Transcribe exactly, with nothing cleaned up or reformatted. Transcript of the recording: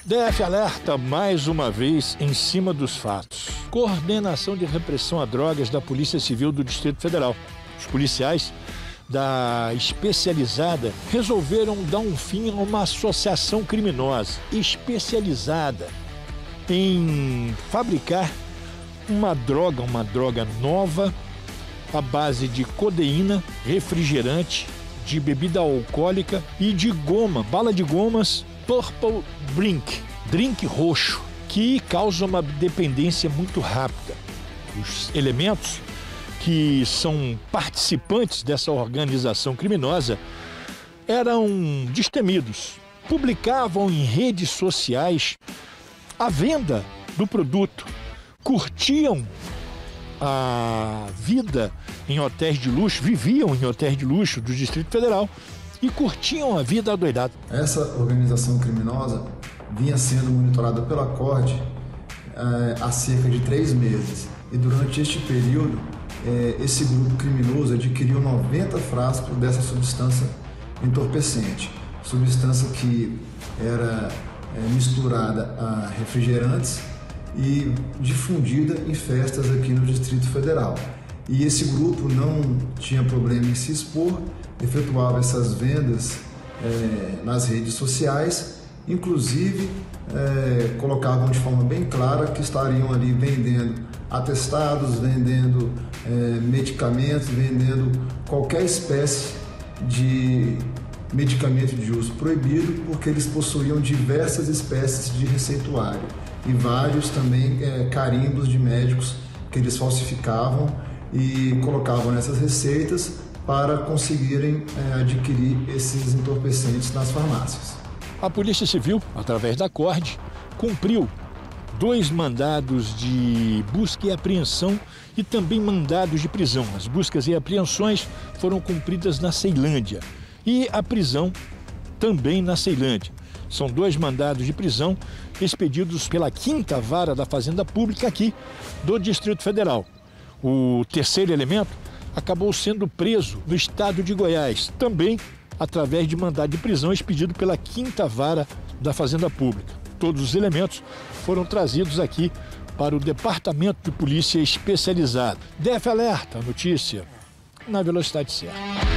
D F alerta mais uma vez em cima dos fatos. Coordenação de repressão a drogas da Polícia Civil do Distrito Federal. Os policiais da especializada resolveram dar um fim a uma associação criminosa especializada em fabricar uma droga, uma droga nova à base de codeína, refrigerante, de bebida alcoólica e de goma, bala de gomas Purple Drink, drink roxo, que causa uma dependência muito rápida. Os elementos que são participantes dessa organização criminosa eram destemidos, publicavam em redes sociais a venda do produto, curtiam a vida em hotéis de luxo, viviam em hotéis de luxo do Distrito Federal e curtiam a vida adoidada. Essa organização criminosa vinha sendo monitorada pela C O R D eh, há cerca de três meses e durante este período eh, esse grupo criminoso adquiriu noventa frascos dessa substância entorpecente, substância que era eh, misturada a refrigerantes e difundida em festas aqui no Distrito Federal. E esse grupo não tinha problema em se expor, efetuava essas vendas eh, nas redes sociais, inclusive eh, colocavam de forma bem clara que estariam ali vendendo atestados, vendendo eh, medicamentos, vendendo qualquer espécie de medicamento de uso proibido, porque eles possuíam diversas espécies de receituário e vários também eh, carimbos de médicos que eles falsificavam e colocavam nessas receitas para conseguirem é, adquirir esses entorpecentes nas farmácias. A Polícia Civil, através da C O R D, cumpriu dois mandados de busca e apreensão e também mandados de prisão. As buscas e apreensões foram cumpridas na Ceilândia e a prisão também na Ceilândia. São dois mandados de prisão expedidos pela quinta Vara da Fazenda Pública aqui do Distrito Federal. O terceiro elemento acabou sendo preso no estado de Goiás, também através de mandado de prisão expedido pela quinta Vara da Fazenda Pública. Todos os elementos foram trazidos aqui para o Departamento de Polícia Especializado. D F Alerta, notícia na velocidade certa.